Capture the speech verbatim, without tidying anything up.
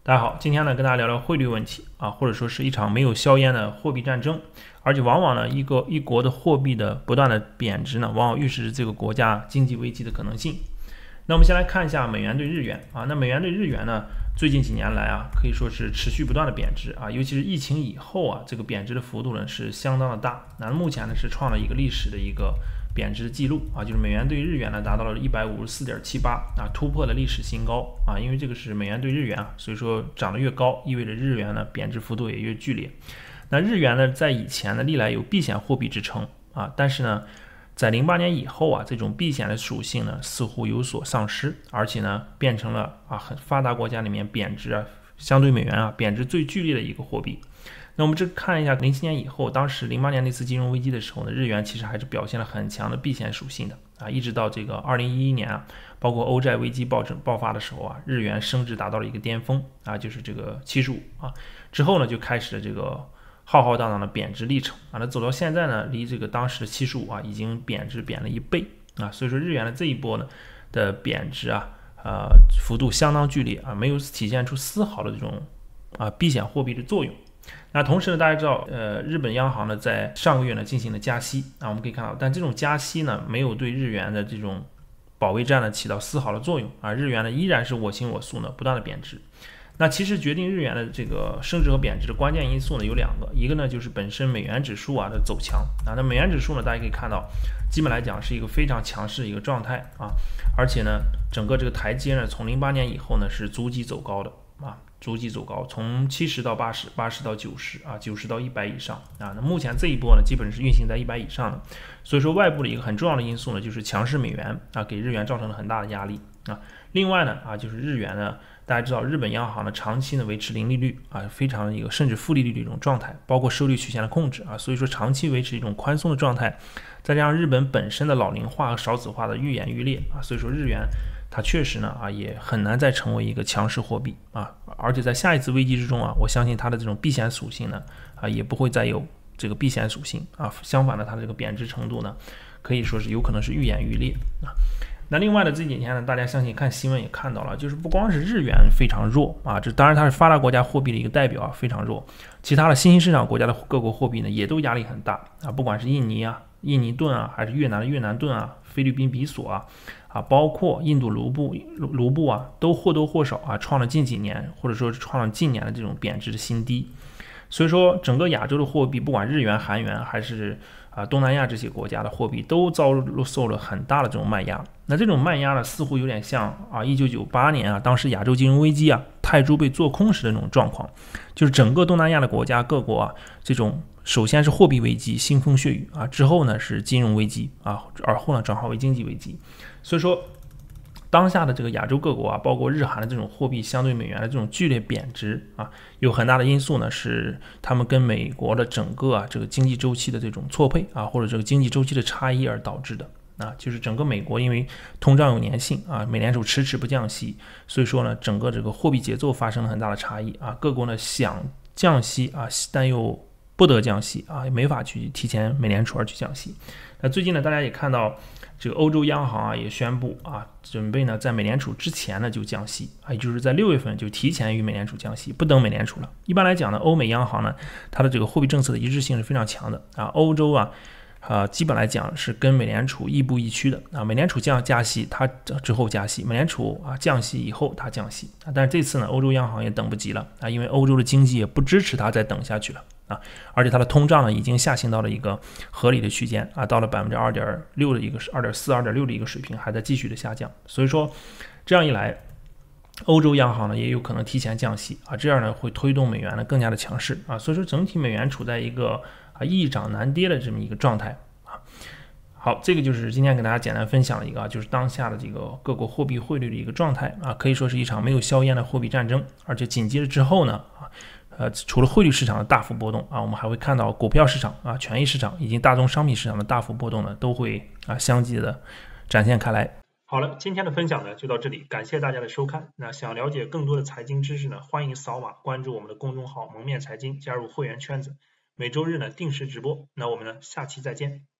大家好，今天呢跟大家聊聊汇率问题啊，或者说是一场没有硝烟的货币战争，而且往往呢一个一国的货币的不断的贬值呢，往往预示着这个国家经济危机的可能性。那我们先来看一下美元对日元啊，那美元对日元呢，最近几年来啊，可以说是持续不断的贬值啊，尤其是疫情以后啊，这个贬值的幅度呢是相当的大。那目前呢是创了一个历史的一个贬值的记录啊，就是美元对日元呢达到了一百五十四点七八啊，突破了历史新高啊，因为这个是美元对日元啊，所以说涨得越高，意味着日元呢贬值幅度也越剧烈。那日元呢在以前呢历来有避险货币之称啊，但是呢在零八年以后啊，这种避险的属性呢似乎有所丧失，而且呢变成了啊很发达国家里面贬值啊相对美元啊贬值最剧烈的一个货币。那我们这看一下零七年以后，当时零八年那次金融危机的时候呢，日元其实还是表现了很强的避险属性的啊，一直到这个二零一一年啊，包括欧债危机爆爆发的时候啊，日元升值达到了一个巅峰啊，就是这个七十五啊，之后呢就开始了这个浩浩荡荡的贬值历程啊，那走到现在呢，离这个当时的七十五啊已经贬值贬了一倍啊，所以说日元的这一波呢的贬值啊，呃幅度相当剧烈啊，没有体现出丝毫的这种啊避险货币的作用。那同时呢，大家知道，呃，日本央行呢在上个月呢进行了加息啊，我们可以看到，但这种加息呢没有对日元的这种保卫战呢起到丝毫的作用啊，日元呢依然是我行我素呢不断的贬值。那其实决定日元的这个升值和贬值的关键因素呢有两个，一个呢就是本身美元指数啊的走强啊，那美元指数呢大家可以看到，基本来讲是一个非常强势的一个状态啊，而且呢整个这个台阶呢从零八年以后呢是逐级走高的啊。逐级走高，从七十到八十，八十到九十啊，九十到一百以上啊。那目前这一波呢，基本是运行在一百以上的。所以说，外部的一个很重要的因素呢，就是强势美元啊，给日元造成了很大的压力啊。另外呢啊，就是日元呢，大家知道日本央行呢长期呢维持零利率啊，非常一个甚至负利率的一种状态，包括收益曲线的控制啊，所以说长期维持一种宽松的状态，再加上日本本身的老龄化和少子化的愈演愈烈啊，所以说日元它确实呢啊也很难再成为一个强势货币啊，而且在下一次危机之中啊，我相信它的这种避险属性呢啊也不会再有这个避险属性啊，相反的它的这个贬值程度呢可以说是有可能是愈演愈烈啊。那另外的这几天呢，大家相信看新闻也看到了，就是不光是日元非常弱啊，这当然它是发达国家货币的一个代表啊，非常弱，其他的新兴市场国家的各国货币呢也都压力很大啊，不管是印尼啊、印尼盾啊，还是越南的越南盾啊、菲律宾比索啊。啊，包括印度卢布、卢布啊，都或多或少啊创了近几年或者说是创了近年的这种贬值的新低。所以说，整个亚洲的货币，不管日元、韩元还是啊东南亚这些国家的货币，都遭受了很大的这种卖压。那这种卖压呢，似乎有点像啊一九九八年啊，当时亚洲金融危机啊，泰铢被做空时的那种状况，就是整个东南亚的国家各国啊，这种首先是货币危机，腥风血雨啊，之后呢是金融危机啊，而后呢转化为经济危机。所以说，当下的这个亚洲各国啊，包括日韩的这种货币相对美元的这种剧烈贬值啊，有很大的因素呢是他们跟美国的整个啊这个经济周期的这种错配啊，或者这个经济周期的差异而导致的啊，就是整个美国因为通胀有粘性啊，美联储迟迟不降息，所以说呢，整个这个货币节奏发生了很大的差异啊，各国呢想降息啊，但又不得降息啊，也没法去提前美联储而去降息。那最近呢，大家也看到。这个欧洲央行啊也宣布啊，准备呢在美联储之前呢就降息啊，也就是在六月份就提前与美联储降息，不等美联储了。一般来讲呢，欧美央行呢它的这个货币政策的一致性是非常强的啊，欧洲啊啊基本来讲是跟美联储亦步亦趋的啊，美联储降加息，它之后加息，美联储啊降息以后它降息啊，但是这次呢，欧洲央行也等不及了啊，因为欧洲的经济也不支持它再等下去了。啊，而且它的通胀呢已经下行到了一个合理的区间啊，到了百分之二点六的一个二点四、二点六的一个水平，还在继续的下降。所以说，这样一来，欧洲央行呢也有可能提前降息啊，这样呢会推动美元呢更加的强势啊。所以说，整体美元处在一个啊易涨难跌的这么一个状态啊。好，这个就是今天给大家简单分享的一个，就是当下的这个各国货币汇率的一个状态啊，可以说是一场没有硝烟的货币战争，而且紧接着之后呢啊。呃，除了汇率市场的大幅波动啊，我们还会看到股票市场啊、权益市场以及大宗商品市场的大幅波动呢，都会啊相继的展现开来。好了，今天的分享呢就到这里，感谢大家的收看。那想了解更多的财经知识呢，欢迎扫码关注我们的公众号“蒙面财经”，加入会员圈子，每周日呢定时直播。那我们呢下期再见。